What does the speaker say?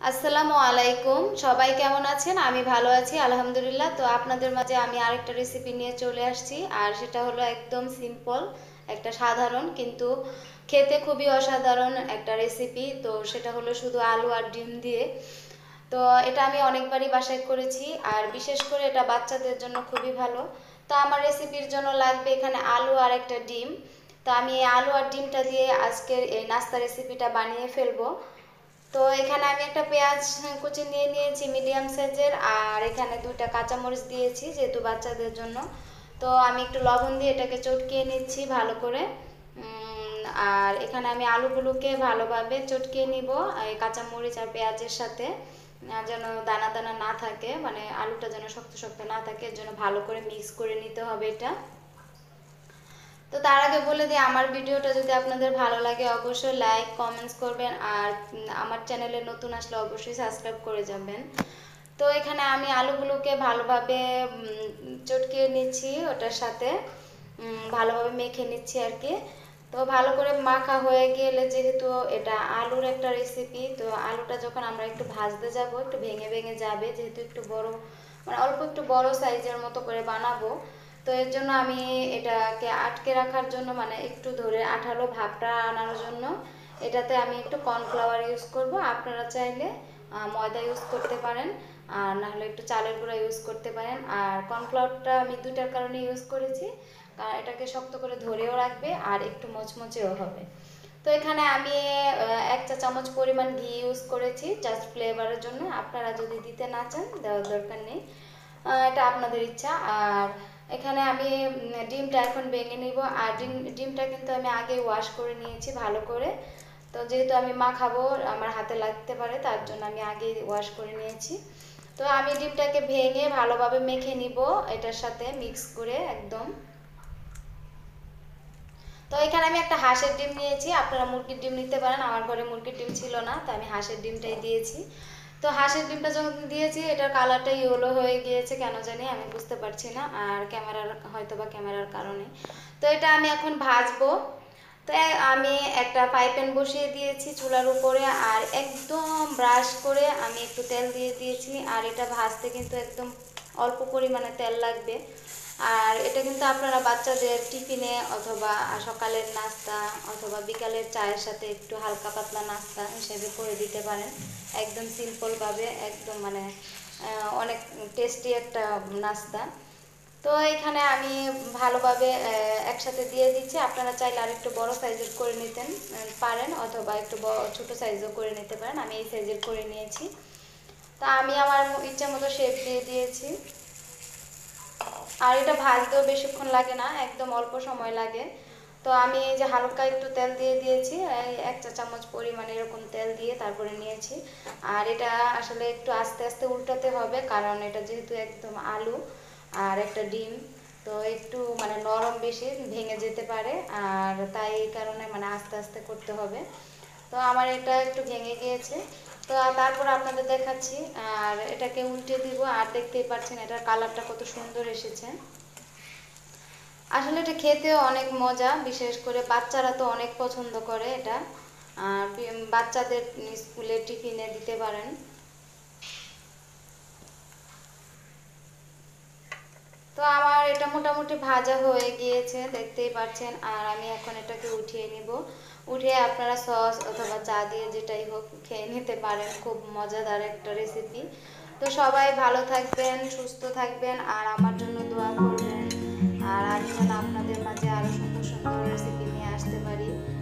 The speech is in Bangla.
আসসালামু আলাইকুম। সবাই কেমন আছেন? আমি ভালো আছি আলহামদুলিল্লাহ। তো আপনাদের মাঝে আমি আরেকটা রেসিপি নিয়ে চলে আসছি, আর সেটা হলো একদম সিম্পল একটা সাধারণ কিন্তু খেতে খুবই অসাধারণ একটা রেসিপি। তো সেটা হলো শুধু আলু আর ডিম দিয়ে। তো এটা আমি অনেকবারই বাসায় করেছি, আর বিশেষ করে এটা বাচ্চাদের জন্য খুবই ভালো। তো আমার রেসিপির জন্য লাগবে এখানে আলু আর একটা ডিম। তো আমি এই আলু আর ডিমটা দিয়ে আজকের এই নাস্তা রেসিপিটা বানিয়ে ফেলবো। তো এখানে আমি একটা পেঁয়াজ কুচি নিয়ে নিয়েছি মিডিয়াম সাইজের, আর এখানে দুইটা কাঁচামরিচ দিয়েছি যেহেতু বাচ্চাদের জন্য। তো আমি একটু লবণ দিয়ে এটাকে চটকিয়ে নিচ্ছি ভালো করে। আর এখানে আমি আলুগুলোকে ভালোভাবে চটকিয়ে নিব এই কাঁচামরিচ আর পেঁয়াজের সাথে, যেন দানা দানা না থাকে, মানে আলুটা যেন শক্ত শক্ত না থাকে, এর জন্য ভালো করে মিক্স করে নিতে হবে এটা। তো তার আগে বলে দিই, আমার ভিডিওটা যদি আপনাদের ভালো লাগে অবশ্যই লাইক কমেন্টস করবেন, আর আমার চ্যানেলে নতুন আসলে অবশ্যই সাবস্ক্রাইব করে যাবেন। তো এখানে আমি আলুগুলোকে ভালোভাবে চটকিয়ে নিচ্ছি, ওটার সাথে ভালোভাবে মেখে নিচ্ছি আর কি। তো ভালো করে মাখা হয়ে গেলে, যেহেতু এটা আলুর একটা রেসিপি, তো আলুটা যখন আমরা একটু ভাজতে যাব একটু ভেঙে ভেঙে যাবে, যেহেতু একটু বড়, মানে অল্প একটু বড় সাইজের মতো করে বানাবো। তো এর জন্য আমি এটাকে আটকে রাখার জন্য, মানে একটু ধরে আঠালো ভাবটা আনার জন্য এটাতে আমি একটু কর্নফ্লাওয়ার ইউজ করব। আপনারা চাইলে ময়দা ইউজ করতে পারেন, আর না হলে একটু চালের গুঁড়া ইউজ করতে পারেন। আর কর্নফ্লাওয়ারটা আমি দুইটার কারণে ইউজ করেছি, কারণ এটাকে শক্ত করে ধরেও রাখবে আর একটু মচমচেও হবে। তো এখানে আমি 1 চা চামচ পরিমাণ ঘি ইউজ করেছি জাস্ট ফ্লেভারের জন্য। আপনারা যদি দিতে না চান দেওয়ার দরকার নেই, এটা আপনাদের ইচ্ছা। আর এখানে আমি ডিমটা এখন ভেঙে নিব, আর ডিমটা কিন্তু আমি আগে ওয়াশ করে নিয়েছি ভালো করে। তো যেহেতু আমি মাখাবো আমার হাতে লাগতে পারে, তার জন্য আমি আগে ওয়াশ করে নিয়েছি। তো আমি ডিমটাকে ভেঙে ভালোভাবে মেখে নিব এটার সাথে মিক্স করে একদম। তো এখানে আমি একটা হাঁসের ডিম নিয়েছি, আপনারা মুরগির ডিম নিতে পারেন, আমার ঘরে মুরগির ডিম ছিল না, তো আমি হাঁসের ডিমটাই দিয়েছি। তো হাঁসের ডিমটা যখন দিয়েছি এটার কালারটা ইয়েলো হয়ে গিয়েছে, কেন জানি আমি বুঝতে পারছি না, আর ক্যামেরার হয়তো বা ক্যামেরার কারণে। তো এটা আমি এখন ভাজবো। তো আমি একটা ফ্রাই প্যান বসিয়ে দিয়েছি চুলার উপরে, আর একদম ব্রাশ করে আমি একটু তেল দিয়ে দিয়েছি। আর এটা ভাজতে কিন্তু একদম অল্প পরিমাণে তেল লাগবে। আর এটা কিন্তু আপনারা বাচ্চাদের টিফিনে অথবা সকালের নাস্তা অথবা বিকালের চায়ের সাথে একটু হালকা পাতলা নাস্তা হিসেবে করে দিতে পারেন, একদম সিম্পলভাবে, একদম মানে অনেক টেস্টি একটা নাস্তা। তো এখানে আমি ভালোভাবে একসাথে দিয়ে দিচ্ছি। আপনারা চাইলে আর একটু বড় সাইজের করে নিতেন পারেন, অথবা একটু ছোট সাইজও করে নিতে পারেন। আমি এই সাইজের করে নিয়েছি। তা আমি আমার ইচ্ছা মতো শেপ দিয়ে দিয়েছি। আর এটা ভাজতেও বেশিক্ষণ লাগে না, একদম অল্প সময় লাগে। তো আমি এই যে হালকা একটু তেল দিয়ে দিয়েছি, এই 1 চা চামচ পরিমাণে এরকম তেল দিয়ে তারপরে নিয়েছি। আর এটা আসলে একটু আস্তে আস্তে উল্টাতে হবে, কারণ এটা যেহেতু একদম আলু আর একটা ডিম, তো একটু মানে নরম বেশি ভেঙে যেতে পারে, আর তাই এই কারণে মানে আস্তে আস্তে করতে হবে। তো আমার এটা একটু ভেঙে গিয়েছে। তো তারপর আপনাদের দেখাচ্ছি, আর এটাকে উল্টে দিব। আর দেখতেই পাচ্ছেন এটার কালারটা কত সুন্দর এসেছে। আসলে এটা খেতেও অনেক মজা, বিশেষ করে বাচ্চারা তো অনেক পছন্দ করে এটা। আর বাচ্চাদের স্কুলে টিফিনে দিতে পারেন। তো আমার এটা মোটামুটি ভাজা হয়ে গিয়েছে দেখতেই পাচ্ছেন, আর আমি এখন এটাকে উঠিয়ে নিব। উঠিয়ে আপনারা সস অথবা চা দিয়ে যেটাই হোক খেয়ে নিতে পারেন, খুব মজাদার একটা রেসিপি। তো সবাই ভালো থাকবেন, সুস্থ থাকবেন, আর আমার জন্য দোয়া করবেন। আর আমি যেন আপনাদের মাঝে আরও সুন্দর সুন্দর রেসিপি নিয়ে আসতে পারি।